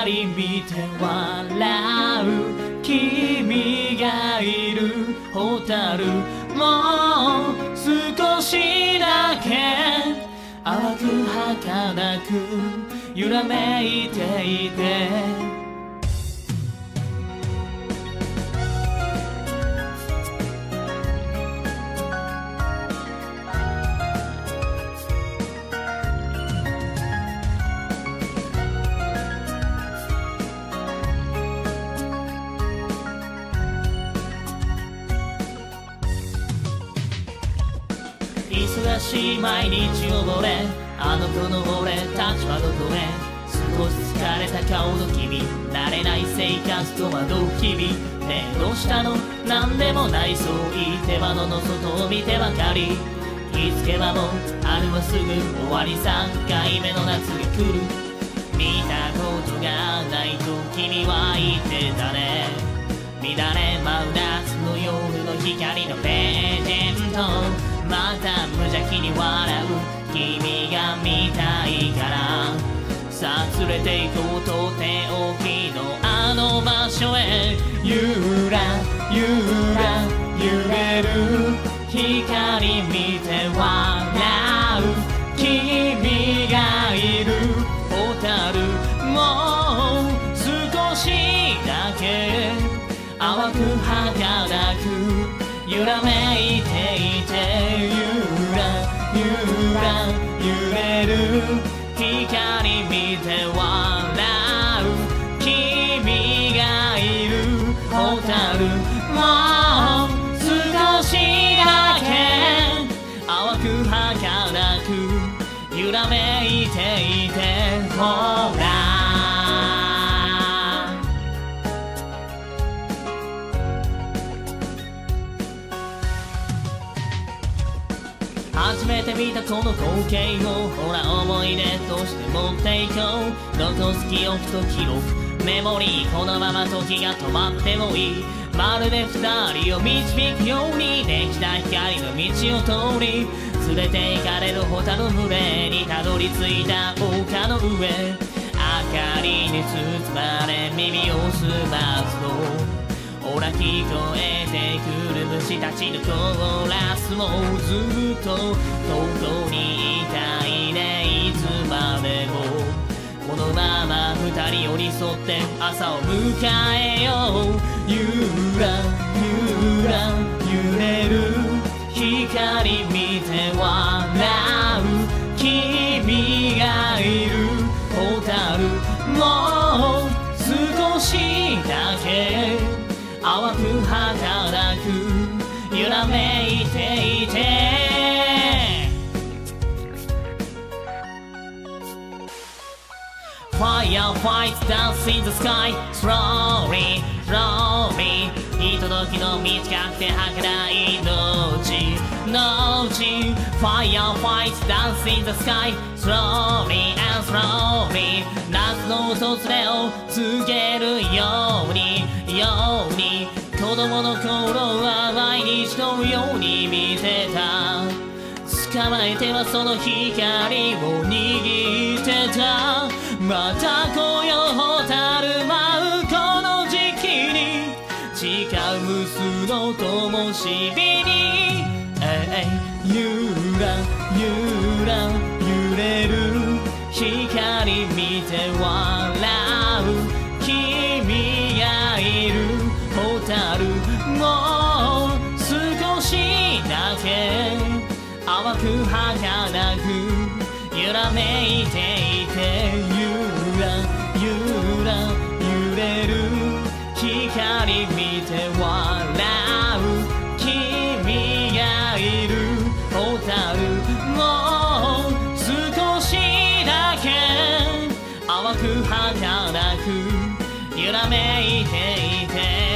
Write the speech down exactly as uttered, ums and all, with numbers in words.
光見て笑う君がいる蛍もう少しだけ淡く儚く揺らめいていて忙しい毎日を俺あの子の俺たちはどこへ少し疲れた顔の君慣れない生活と惑う日々ねえどうしたのなんでもないそう言って窓の外を見てばかり気づけばもう春はすぐ終わりさんかいめの夏が来る見たことがないと君は言ってたね乱れ舞う夏の夜の光のページェントまた無邪気に笑う君が見たいからさあ連れて行こうとっておきのあの場所へゆらゆら揺れる光見て笑う君がいる蛍もう少しだけ淡く儚く揺らめいていてゆらゆら揺れる光見て笑う君がいる蛍もう少しだけ淡く儚く揺らめいていてほら初めて見たこの光景をほら思い出として持っていこう残す記憶と記録メモリーこのまま時が止まってもいいまるで二人を導くようにできた光の道を通り連れて行かれる蛍の群れにたどり着いた丘の上明かりに包まれ耳を澄ますとほら聞こえてくる虫たちのコーラスもずっとここにいたいねいつまでもこのまま二人寄り添って朝を迎えようゆらゆら揺れる光見て笑う君がいる蛍もう少しだけ淡く儚く揺らめいていてFire fights dance in the sky Slowly, slowly ひとときの短くて儚い命命 Fire fights dance in the sky Slowly and slowly 夏の訪れを告げるようにように子供の頃は毎日のように見てた捕まえてはその光を握ってたまた来よ蛍舞うこの時期に誓う無数の灯火に、えい、ゆらゆら揺れる光見て笑う君がいる蛍もう少しだけ淡く儚く揺らめいていてゆらゆら揺れる光見て笑う君がいる蛍もう少しだけ淡く儚く揺らめいていて